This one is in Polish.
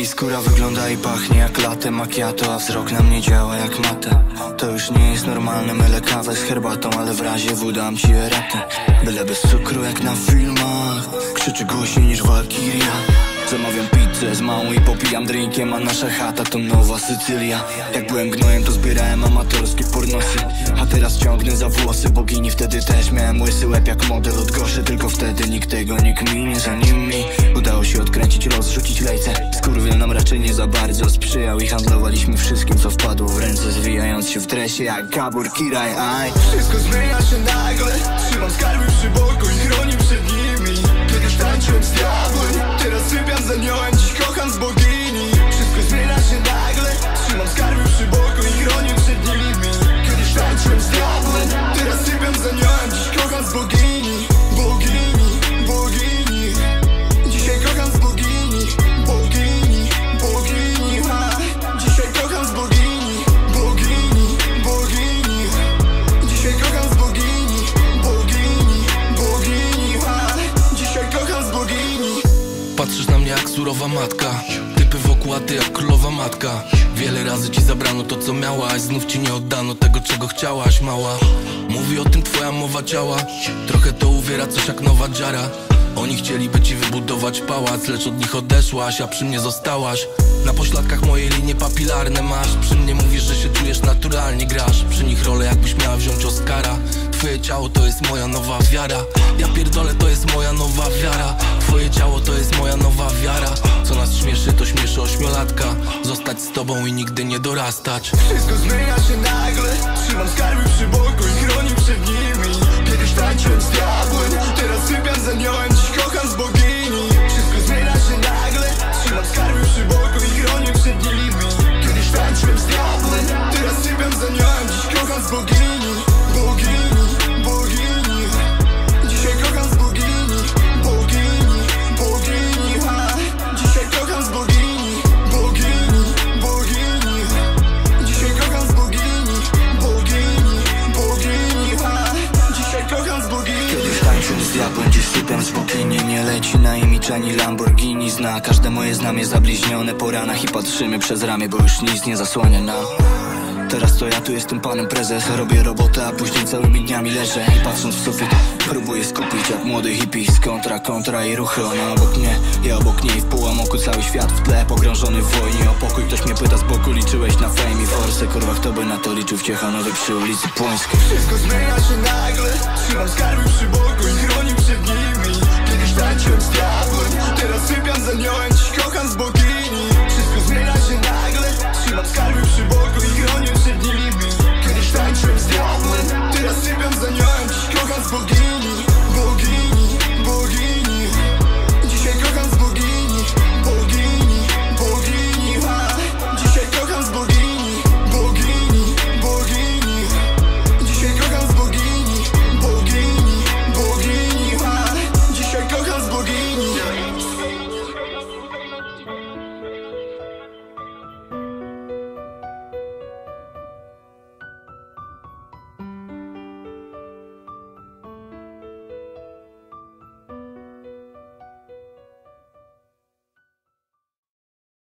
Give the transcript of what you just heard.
Jej skóra wygląda i pachnie jak latte macchiato, a wzrok na mnie działa jak matę. To już nie jest normalne, mylę kawę z herbatą, ale w razie W dam ci eratę. Byle bez cukru jak na filmach, krzyczy głośniej niż Walkiria. Zamawiam pizzę z małą i popijam drinkiem, a nasza chata to Nowa Sycylia. Jak byłem gnojem, to zbierałem amatorskie pornosy, a teraz ciągnę za włosy bogini. Wtedy też miałem łysy łeb jak model od Goszy, tylko wtedy nikt tego nie kminie. Zanim mi udało się odkręcić, rozrzucić lejce, skurwiel nam raczej nie za bardzo sprzyjał i handlowaliśmy wszystkim, co wpadło w ręce, zwijając się w dresie jak Gabor Kiraj. Aj. Wszystko zmienia się nagle, trzymam skarby przy boku i chronię przed nimi. Kiedyś tańczyłem z diabłem, teraz sypiam z aniołem, dziś kocham z bogini. Wszystko zmienia się nagle, trzymam skarby przy boku i chronię przed nimi. Kiedyś tańczyłem z diabłem, teraz sypiam z aniołem, dziś kocham z bogini. Bogini, bogini, dzisiaj kocham z bogini. Bogini, bogini, ha. Dzisiaj kocham z bogini. Bogini, bogini, dzisiaj kocham z bogini. Bogini, bogini, ha. Dzisiaj kocham z bogini. Patrzysz na mnie jak surowa matka, typy wokół, a ty jak królowa matka. Wiele razy ci zabrano to, co miałaś, znów ci nie oddano tego, czego chciałaś, mała. Mówi o tym twoja mowa ciała, trochę to uwiera coś jak nowa dziara. Oni chcieliby ci wybudować pałac, lecz od nich odeszłaś, a przy mnie zostałaś. Na pośladkach moje linie papilarne masz, przy mnie mówisz, że się czujesz naturalnie, grasz przy nich rolę, jakbyś miała wziąć Oscara. Twoje ciało to jest moja nowa wiara, ja pierdolę, to jest moja nowa wiara. Twoje ciało to jest moja nowa wiara, co nas śmieszy, to śmieszy ośmiolatka. Zostać z tobą i nigdy nie dorastać. Wszystko zmienia się nagle, trzymam skarby przy boku i chronię przed nimi. Kiedyś tańczyłem z diabłem, teraz sypiam z aniołem, dziś kocham z bogini. Wszystko zmienia się nagle, trzymam skarby przy boku i chronię przed nimi. Kiedyś tańczyłem z diabłem, teraz sypiam z aniołem, dziś kocham z bogini. Bogini, bogini, dzisiaj kocham z bogini. Bogini, bogini, ha. Dzisiaj kocham z bogini. Bogini, bogini, dzisiaj kocham z bogini. Bogini, bogini, ha. Dzisiaj kocham z bogini. Kiedyś tańczył z diabłem, dziś sypiam z bogini. Nie leci na imiczani Lamborghini, zna każde moje znamie zabliźnione po ranach i patrzymy przez ramię, bo już nic nie zasłania nam. Teraz to ja tu jestem panem prezes, robię robotę, a później całymi dniami leżę i patrząc w sufit próbuję skupić jak młody hippie. Kontra i ruchy, ona obok mnie, ja obok niej. W półamoku cały świat w tle, pogrążony w wojnie o pokój. Ktoś mnie pyta z boku, liczyłeś na fame i forsę? Kurwa, kto by na to liczył w Ciechanowie przy ulicy Płońskiej? Wszystko zmienia się nagle,